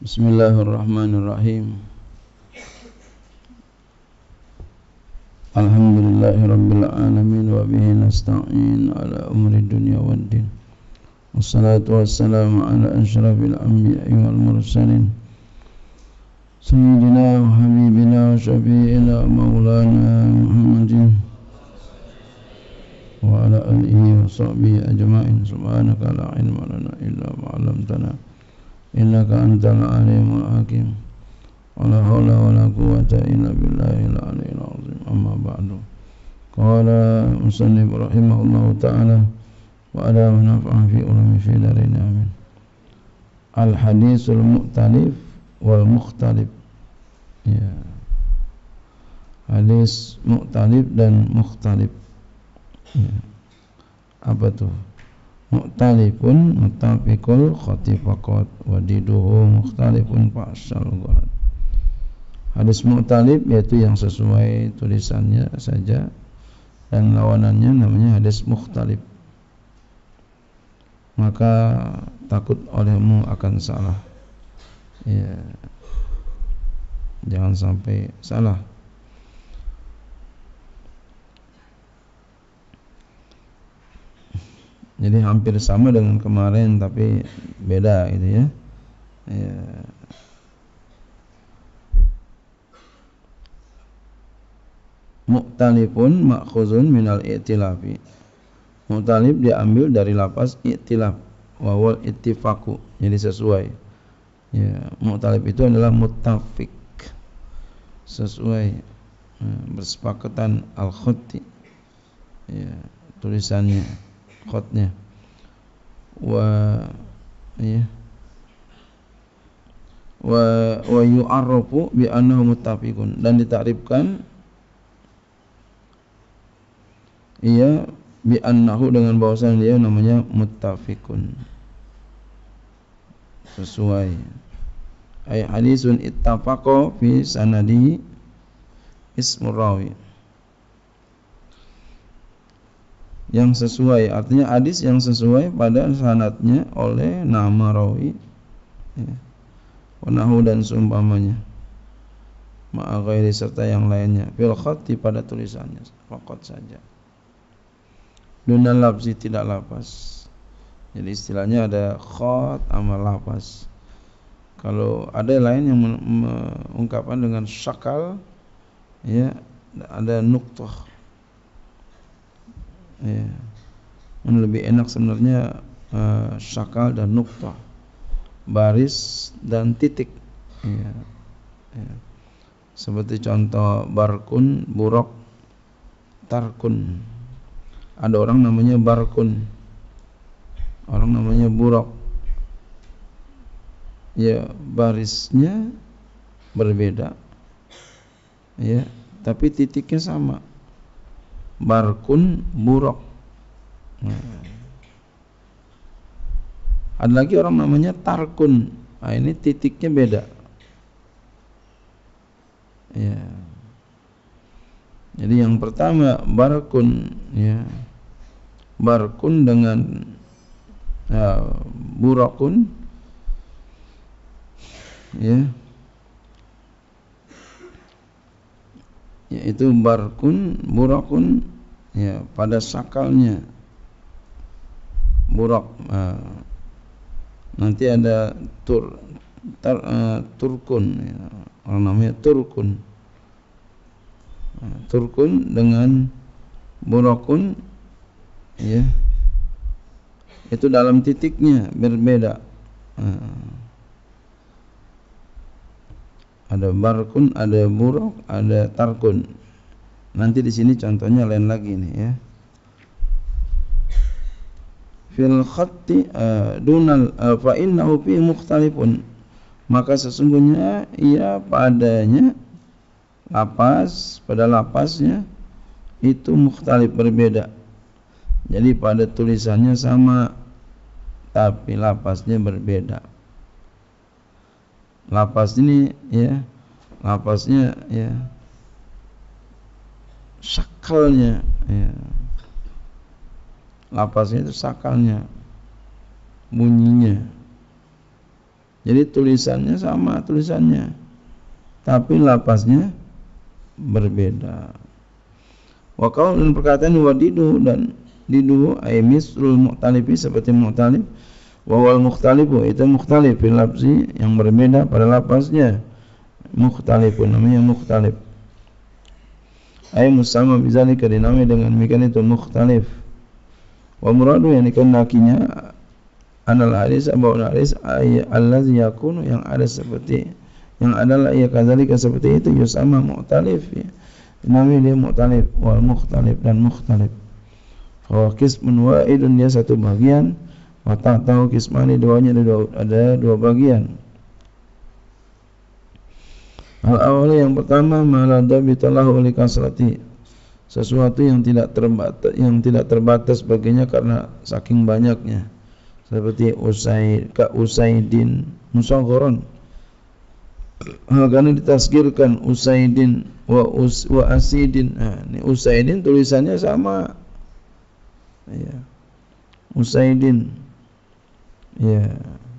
Bismillahirrahmanirrahim. Alhamdulillahirabbil alamin wa bihi nasta'in ala umri dunya waddin. Wassalatu wassalamu ala asyrafil anbiya'i wal mursalin. Sayyidina wa habibina wa syafi'ina maulana Muhammadin wa ala alihi wa sahbihi ajma'in. Subhanaka la ilma lana illa ma 'allamtana innaka antal alimul hakim. Wala haula wala quwwata illa billahil aliyyil azim. Amma ba'du. Qala musannif rahimahullahu ta'ala wa ala manfa'a fi ulumi fi darin amin. Al hadisul mu'talif wal mukhtalif. Ya. Hadis mu'talif dan mukhtalif. Ya. Apa tuh? Mu'talifun mutafiqul khatifaqat wadiduhu mukhtalifun fa'asal gharat. Hadis mu'talif yaitu yang sesuai tulisannya saja, dan lawanannya namanya hadis mukhtalif. Maka takut olehmu akan salah. Ya. Jangan sampai salah. Jadi hampir sama dengan kemarin tapi beda gitu ya. Ya. Mu'talifun ma'khuzun minal i'tilafi. Mu'talif diambil dari lafaz i'tilaf wa wal ittifaqu, jadi sesuai. Ya, mu'talif itu adalah muttafiq, sesuai, bersepakatan al-khatti. Ya, tulisannya, khatnya. Wa yu'arrafu bi annahu muttafiqun, dan ditakrifkan ia bi annahu dengan bahwasan dia namanya muttafiqun, sesuai. Ay hadisun ittafaqa fi sanadi ismur rawi, yang sesuai, artinya hadis yang sesuai pada sanadnya oleh nama rawi, ya. Wanahu dan seumpamanya, ma'a ghairi serta yang lainnya, fil khatti pada tulisannya faqat saja. Dunal lafzi tidak lafaz. Jadi istilahnya ada khat sama lafaz. Kalau ada lain yang mengungkapkan dengan syakal, ya, ada nuqtah. Ya. Lebih enak sebenarnya syakal dan nuqtah, baris dan titik. Ya. Ya. Seperti contoh barkun, buruk, tarkun. Ada orang namanya barkun, orang namanya buruk. Ya, barisnya berbeda, ya, tapi titiknya sama. Barkun, buruk. Nah. Ada lagi orang namanya tarkun. Nah, ini titiknya beda. Ya. Jadi yang pertama barkun, ya. Barkun dengan burakun, ya, yaitu barkun, burakun, ya, pada sakalnya burak. Nanti ada turkun, ya. Orang namanya turkun. Turkun dengan burakun, ya, itu dalam titiknya berbeda. Ada barkun, ada burak, ada tarkun. Nanti di sini contohnya lain lagi nih, ya. Fil khatti dunal fa innahu fi mukhtalifun, maka sesungguhnya ia padanya lafaz, pada lafaznya itu mukhtalif, berbeda. Jadi pada tulisannya sama tapi lafaznya berbeda. Lafaz ini, ya, lafaznya, ya, sakalnya, ya. Lafaznya itu sakalnya, bunyinya. Jadi tulisannya sama tulisannya, tapi lafaznya berbeda. Wa qaul dan perkataan wadidu dan didu ay misrul mu'talifi seperti mu'talif, wa wal mukhtalifu itu mukhtalif fil lafzi yang berbeda pada lafaznya. Mukhtalifun namanya mukhtalif. Ay musamma bizalika dinamai dengan demikian itu mukhtalif. Wa muradu yang dikenakinya anal hadis abawul hadis ay allazi yakunu yang ada seperti yang adalah ia kadzalika seperti itu yusama mu'talif ya. Dinamai dia mu'talif wal mukhtalif dan mukhtalif. Fa qismun wa'idun dia satu bagian, wa ta'tahu qismani duanya ada dua bagian. Hal awal yang pertama malada bitalahu li kasrati, sesuatu yang tidak terbatas baginya karena saking banyaknya, seperti usaidin musagharan, karena ditasgirkan usaidin wa asidin. Ini usaidin tulisannya sama ya, usaidin ya.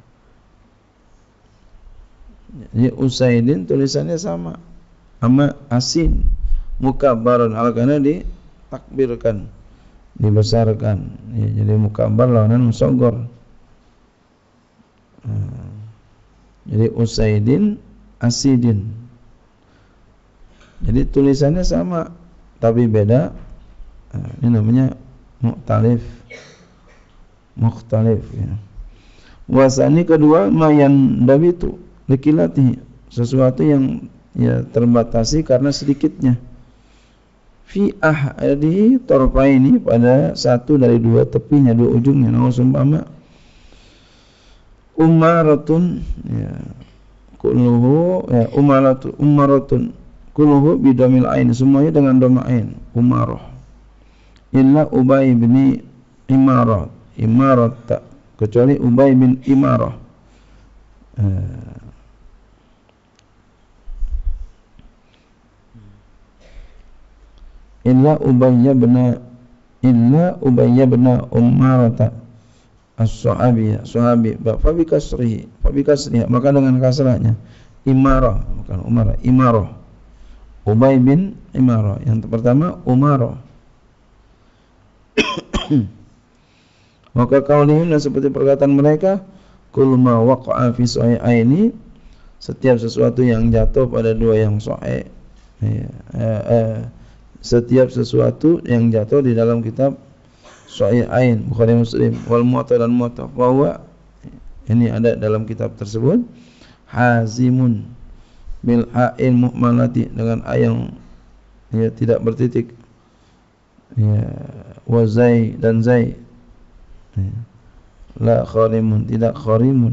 Jadi usaidin tulisannya sama asin mukabbarun, karena ditakbirkan, dibesarkan ya, jadi mukabbar lawanan musaghar. Jadi usaidin asidin, jadi tulisannya sama tapi beda. Ini namanya mukhtalif ya. Wasani kedua mayan dabitu likilati, sesuatu yang ya terbatasi karena sedikitnya. Fi ahadi torfaini, pada satu dari dua tepinya, dua ujungnya. Nah, umpama umaratun ya kulluhu ya umaratun kulluhu bidamil ain, semuanya dengan dhamma ain, umarah. Illa Ubay bin Imarah, kecuali Ubay bin Imarah. Illa Ubayya bin Umarata as-sahabi, fa bi kasrihi, maka dengan kasrahnya Imarah, bukan Umarah, Imarah. Ubay bin Imarah, yang pertama Umarah. Maka kaulihim, dan seperti perkataan mereka, kul ma waqa'a fi sahihaini, setiap sesuatu yang jatuh pada dua yang sahih, setiap sesuatu yang jatuh di dalam kitab Sahihain Bukhari Muslim, wal Muwatta dan Muwatta, bahwa ini ada dalam kitab tersebut, hazimun bil ha'il muhmalati, dengan a yang ya, tidak bertitik ya, wa zai dan zai ya, la kharimun, tidak kharimun.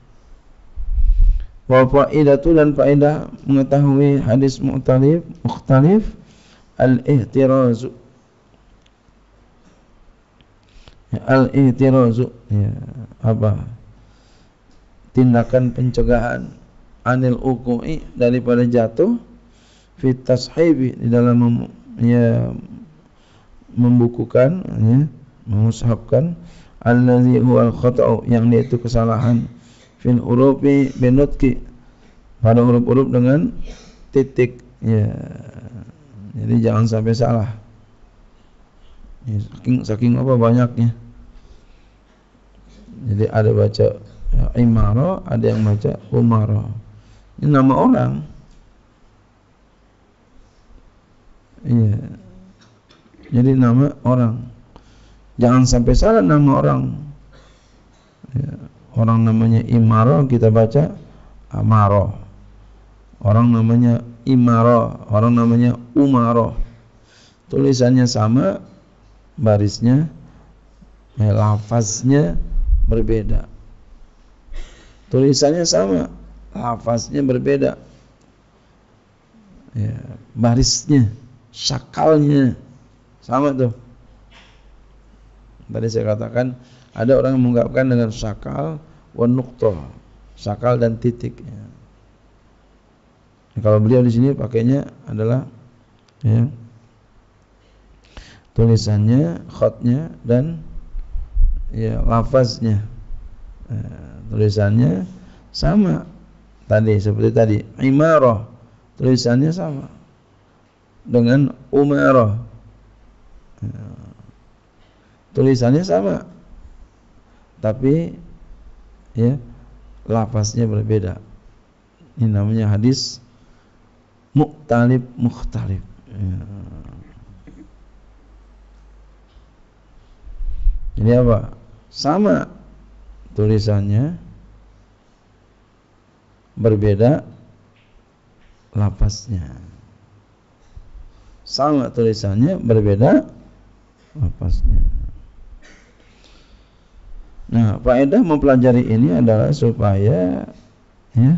Wa faidatu, dan faedah mengetahui hadis mukhtalif al-ihtirazu ya, apa, tindakan pencegahan, anil uqu'i, daripada jatuh, fit tashibi, di dalam ya membukukan ya, memushafkan, allazi huwa al-khata'u, yang dia itu kesalahan, fil hurufi binutki, pada huruf-huruf dengan titik ya. Jadi jangan sampai salah ya, saking apa banyaknya. Jadi ada baca ya, Imara, ada yang baca Umara. Ini nama orang. Iya. Jadi nama orang. Jangan sampai salah nama orang. Ya, orang namanya Imara, kita baca Amara. Orang namanya Imara, orang namanya Umara. Tulisannya sama, barisnya, lafaznya berbeda. Tulisannya sama, lafaznya berbeda. Ya, barisnya, syakalnya sama tuh. Tadi saya katakan ada orang yang menggabungkan dengan syakal wa nuqtah, syakal dan titik ya. Kalau beliau di sini pakainya adalah ya, tulisannya, khatnya, dan ya lafaznya. Tulisannya sama tadi, seperti tadi imarah tulisannya sama dengan umarah, tulisannya sama tapi ya lafaznya berbeda. Ini namanya hadis mukhtalif mukhtalif. Jadi apa? Sama tulisannya, berbeda lafaznya. Sama tulisannya, berbeda lafaznya. Nah, faedah mempelajari ini adalah supaya ya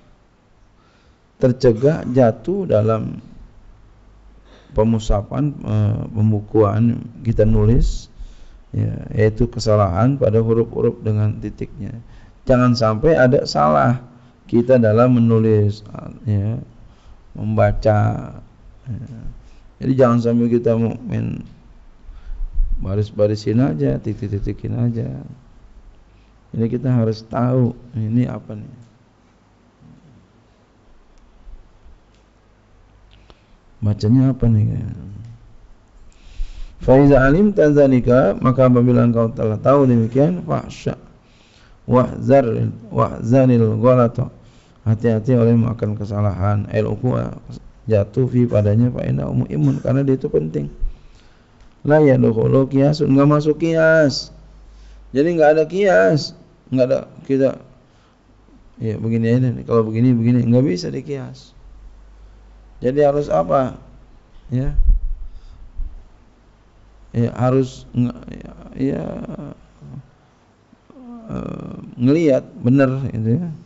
tercegah jatuh dalam pemusapan, pembukuan kita nulis, ya, yaitu kesalahan pada huruf-huruf dengan titiknya. Jangan sampai ada salah kita dalam menulis, ya, membaca. Ya. Jadi jangan sampai kita main baris-barisin aja, titik-titikin aja. Jadi kita harus tahu ini apa nih. Bacanya apa nih? Fa iza alimta dzalika, maka apabila engkau telah tahu demikian, fahsya wahzanil ghalata, hati-hati oleh melakukan kesalahan, jatuh fi padanya, fa inna imun, karena dia itu penting. La yadkhulu qiyasun, enggak masuk qiyas. Jadi enggak ada qiyas, enggak ada kita ya begini aja nih, kalau begini enggak bisa dikias. Jadi harus apa? Ya. Ya harus ngelihat benar itu ya.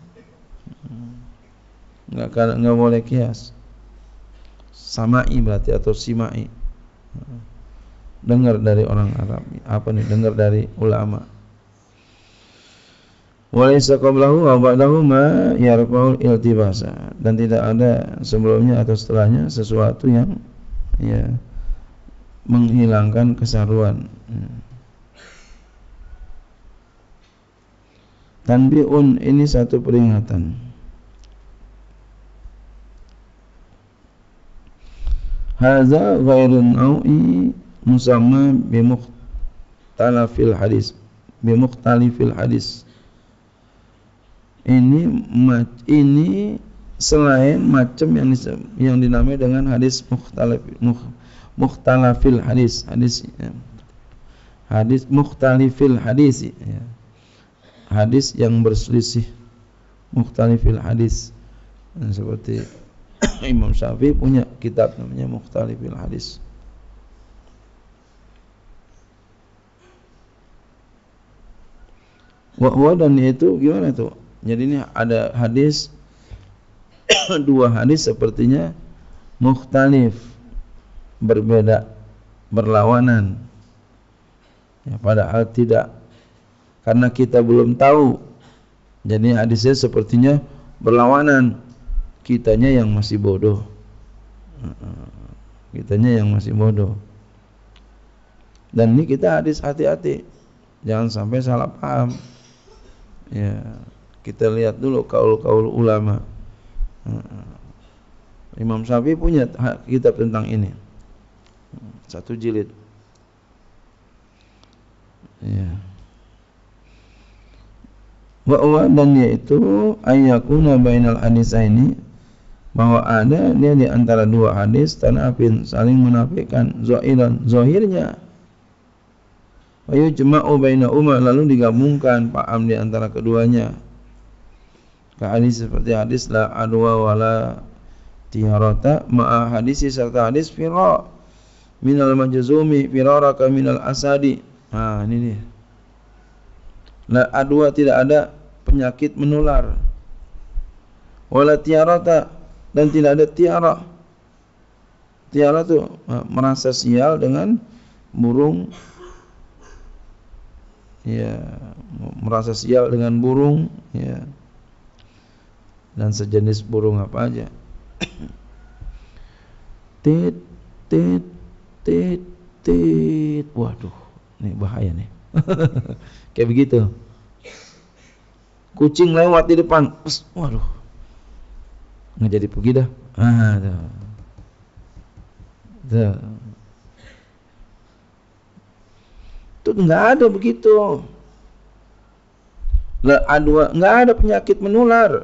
Enggak boleh kias. Samai berarti atau simai. Dengar dari orang Arab. Apa nih? Dengar dari ulama. Walaysa qablahu wa ba'dahu ma yarfa'ul iltibasa, dan tidak ada sebelumnya atau setelahnya sesuatu yang ya menghilangkan kesaruan. Tanbiun, ini satu peringatan. Hadza ghairun nau'i musamma bi mukhtalifil hadis. Ini selain macam yang dinamai dengan hadis mukhtalifil hadis, hadis mukhtalifil hadis, ya. Hadis yang berselisih, mukhtalifil hadis. Nah, seperti Imam Syafi'i punya kitab namanya Mukhtalifil Hadis. Dan itu gimana tuh? Jadi ini ada hadis dua hadis sepertinya mukhtalif, berbeda, berlawanan. Ya, padahal tidak, karena kita belum tahu. Jadi hadisnya sepertinya berlawanan. Kitanya yang masih bodoh. Kitanya yang masih bodoh. Dan ini kita hadis hati-hati. Jangan sampai salah paham. Ya, kita lihat dulu kaul-kaul ulama. Imam Syafi'i punya kitab tentang ini. 1 jilid. Ya. Wa dan yaitu ayyakuna bainal hadisaini, bahwa ada dia di antara dua hadis tanafin, saling menafikan, zahirnya. Wa yujma'u bainahuma, lalu digabungkan paham di antara keduanya. Ka hadis seperti hadis la adwa wala tiharata ma'a hadisi, serta hadis fira minal majzumi firaraka minal asadi. Nah, ini dia. La adwa, tidak ada penyakit menular. Wala tiarata, dan tidak ada tiara. Tiara itu merasa sial dengan burung. Ya, merasa sial dengan burung, ya. Dan sejenis burung apa aja. Tit tit tit tit. Waduh, ini bahaya nih. Kayak begitu. kucing lewat di depan, waduh, nggak jadi pergi dah. Itu nggak ada begitu. Nggak ada penyakit menular.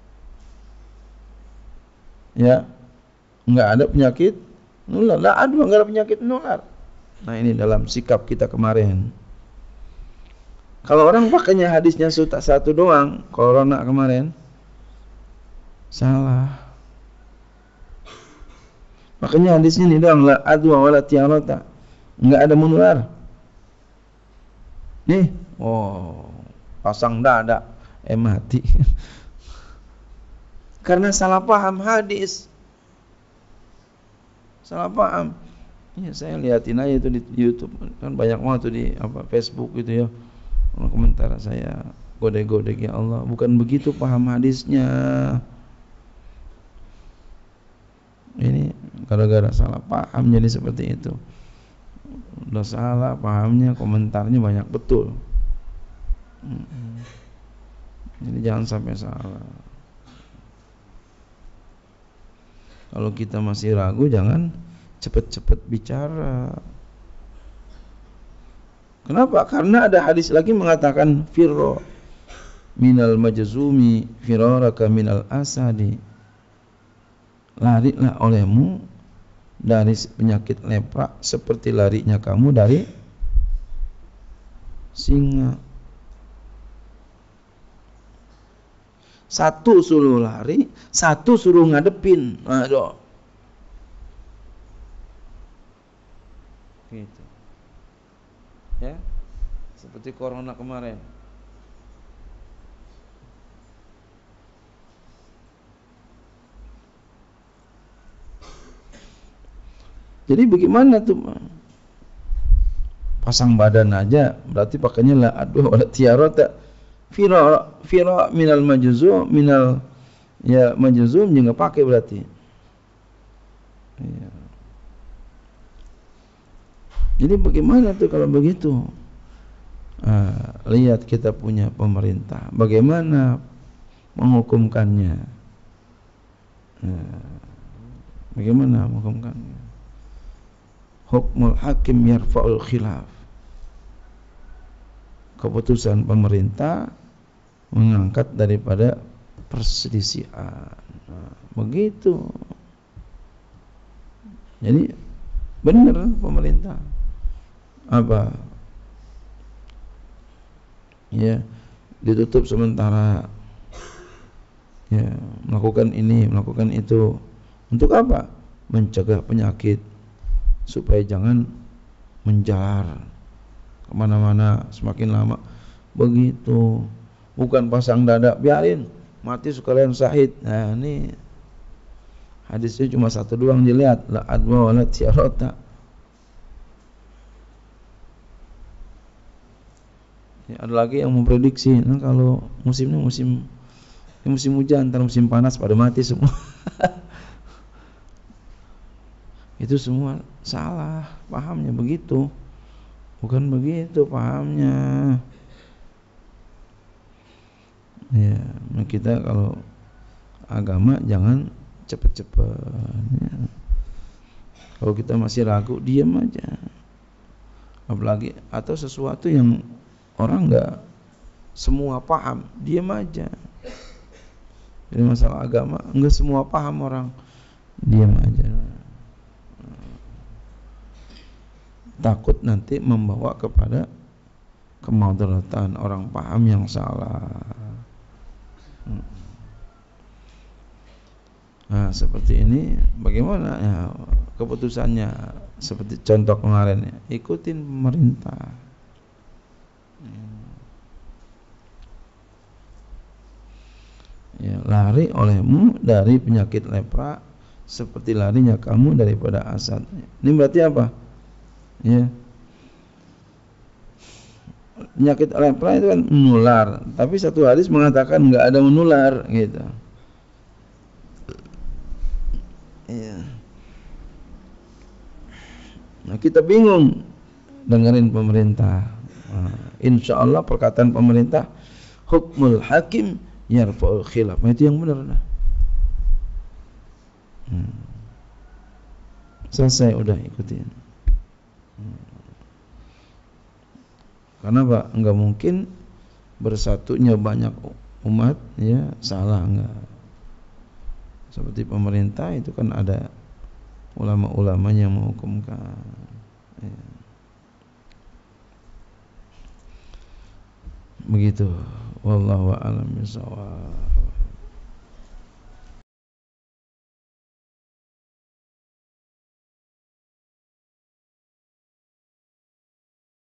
Ya, nggak ada penyakit menular. Nggak ada penyakit menular. Nah ini dalam sikap kita kemarin. Kalau orang pakainya hadisnya satu doang, corona kemarin, salah. Makanya hadisnya ini doang, la adwa wala tiarata, nggak ada menular. Nih, pasang dada, mati. Karena salah paham hadis. Salah paham. Ya, saya lihatin aja itu di YouTube, kan banyak banget tuh di Facebook gitu ya. Komentar saya godek-godek, ya Allah, bukan begitu paham hadisnya. Ini gara-gara salah paham jadi seperti itu. Udah salah pahamnya, komentarnya banyak betul. Jadi jangan sampai salah. Kalau kita masih ragu, jangan cepet-cepet bicara. Kenapa? Karena ada hadis lagi mengatakan firra minal majzumi firaraka minal asadi. Larilah olehmu dari penyakit lepra seperti larinya kamu dari singa. Satu suruh lari, satu suruh ngadepin. Aduh. Gitu. Ya. Seperti corona kemarin. Jadi bagaimana tuh? Pasang badan aja berarti pakainya la adwa wala tiarata. Fira minal majzum minal ya majzum juga pakai berarti. Ya. Jadi bagaimana tuh kalau begitu? Lihat kita punya pemerintah, bagaimana menghukumkannya? Bagaimana menghukumkannya? Hukmul hakim yarfa'ul khilaf. Keputusan pemerintah mengangkat daripada perselisihan. Begitu. Jadi benar pemerintah ya ditutup sementara, ya melakukan ini melakukan itu untuk apa? Mencegah penyakit supaya jangan menjalar kemana-mana semakin lama. Begitu, bukan pasang dada biarin mati sekalian syahid. Nah ini hadisnya cuma satu doang dilihat, la adwa wala tiarata. Ya, ada lagi yang memprediksi, kalau musimnya musim hujan, antara musim panas pada mati semua. Itu semua salah pahamnya, begitu. Bukan begitu pahamnya. Ya, kita kalau agama jangan cepet-cepet. Ya. Kalau kita masih ragu, diam aja. Apalagi atau sesuatu yang orang enggak semua paham, diam aja. Jadi masalah agama enggak semua paham orang, diam aja. Takut nanti membawa kepada kemadaratan orang paham yang salah. Nah, seperti ini bagaimana ya keputusannya? Seperti contoh kemarin ya, ikutin pemerintah. Ya, lari olehmu dari penyakit lepra seperti larinya kamu daripada asad. Ini berarti apa? Ya. Penyakit lepra itu kan menular, tapi satu hadis mengatakan enggak ada menular gitu. Iya. Nah, kita bingung dengerin pemerintah. Insya Allah perkataan pemerintah, hukmul hakim yarfa'ul khilaf. Nah, itu yang benar dah. Selesai, udah ikutin. Karena Pak, enggak mungkin bersatunya banyak umat ya salah, enggak. Seperti pemerintah itu kan ada ulama-ulamanya yang menghukumkan. Ya. Begitu. Wallahu a'lam bishawab.